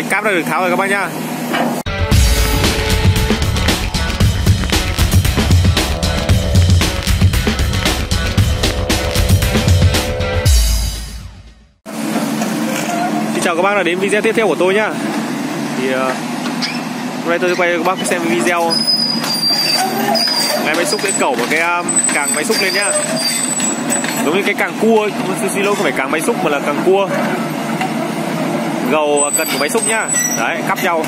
Đấy, cáp đã được tháo rồi các bác nhá. Xin chào các bác đã đến video tiếp theo của tôi nhá. Thì hôm nay tôi sẽ quay cho các bác xem video cái máy xúc, cái cẩu và cái càng máy xúc lên nhá. Giống như cái càng cua, xin lỗi, không phải càng máy xúc mà là càng cua. Gầu cần của máy xúc nhá. Đấy, cắp nhau.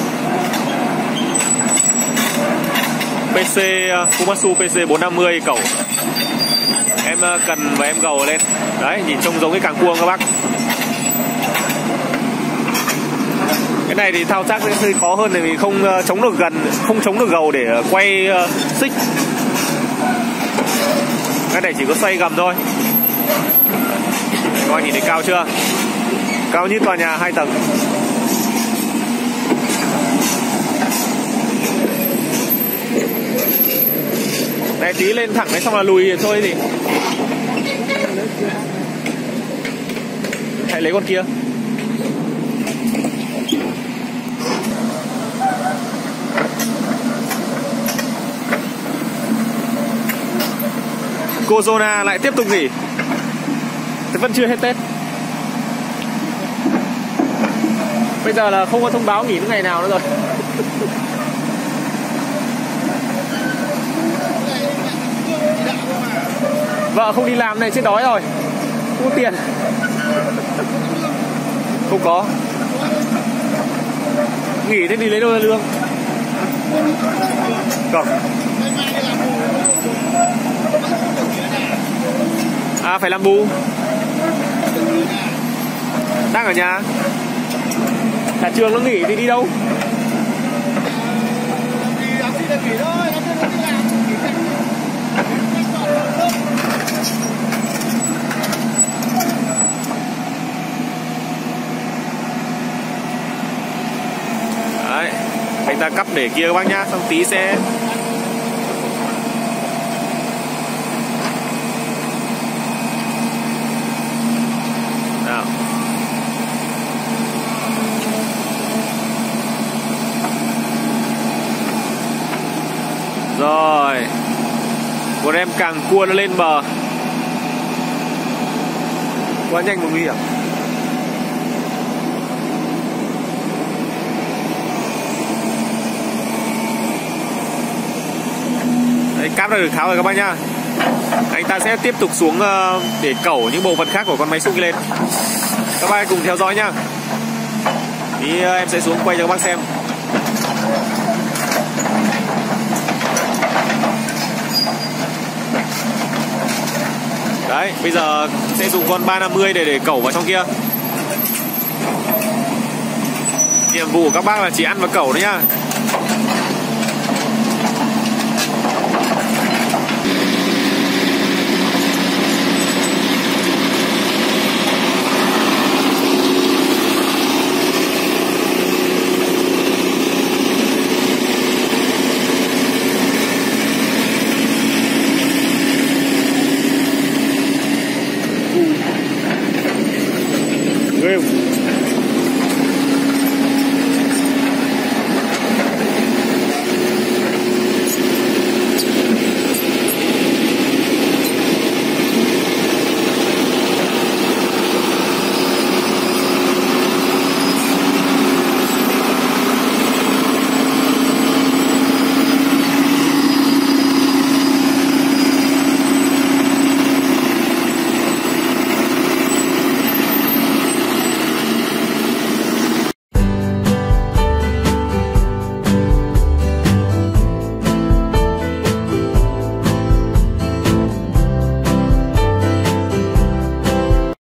PC Komatsu PC 450 cẩu. Em cần và em gầu lên. Đấy, nhìn trông giống cái càng cua các bác. Cái này thì thao tác sẽ hơi khó hơn thì mình không chống được gần, không chống được gầu để quay xích. Cái này chỉ có xoay gầm thôi. Các bạn nhìn thấy cao chưa? Cao như tòa nhà 2 tầng. Này tí lên thẳng đấy xong là lùi thôi gì. Hãy lấy con kia. Cô Zona lại tiếp tục nghỉ. Vẫn chưa hết Tết. Bây giờ là không có thông báo nghỉ ngày nào nữa rồi. Vợ không đi làm này chết đói rồi. Không có tiền. Không có. Nghỉ thế đi lấy đâu ra lương. Không. À, phải làm bù. Đang ở nhà. Cả trường nó nghỉ thì đi đâu? Đấy, anh ta cắp để kia các bác nhá, xong tí sẽ nào. Rồi, một em càng cua nó lên bờ. Quá nhanh và nguy hiểm. Đấy, cáp đã được tháo rồi các bác nhá. Anh ta sẽ tiếp tục xuống để cẩu những bộ phận khác của con máy xúc lên. Các bác cùng theo dõi nhá. Thì em sẽ xuống quay cho các bác xem. Đấy, bây giờ sẽ dùng con 350 để cẩu vào trong kia. Nhiệm vụ của các bác là chỉ ăn và cẩu đấy nhá. Ghê.